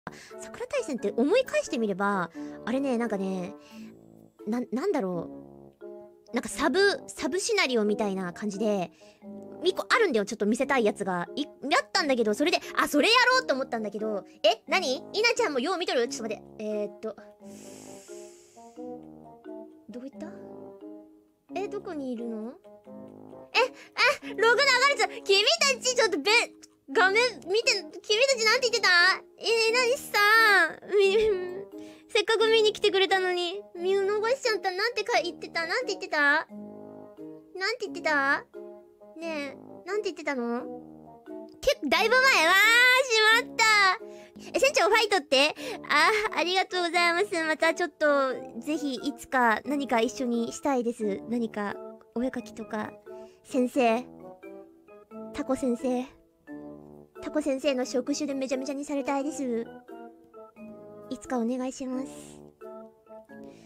桜大戦って思い返してみれば、あれね、なんかね、なんだろう。なんかサブシナリオみたいな感じで、一個あるんだよ、ちょっと見せたいやつが。やったんだけど、それで、あ、それやろうと思ったんだけど、何稲ちゃんもよう見とる？ちょっと待って。どこ行った？どこにいるの？ログ流れてた。君たち、ちょっと画面見て、君たちなんて言ってた？何さ、せっかく見に来てくれたのに、見逃しちゃった。なんて言ってた？なんて言ってた？なんて言ってた？ねえ、なんて言ってたの？だいぶ前。わー、しまった。船長ファイトって？ありがとうございます。またちょっと、ぜひ、いつか何か一緒にしたいです。何か、お絵描きとか。先生。タコ先生。タコ先生の触手でめちゃめちゃにされたいです。いつかお願いします。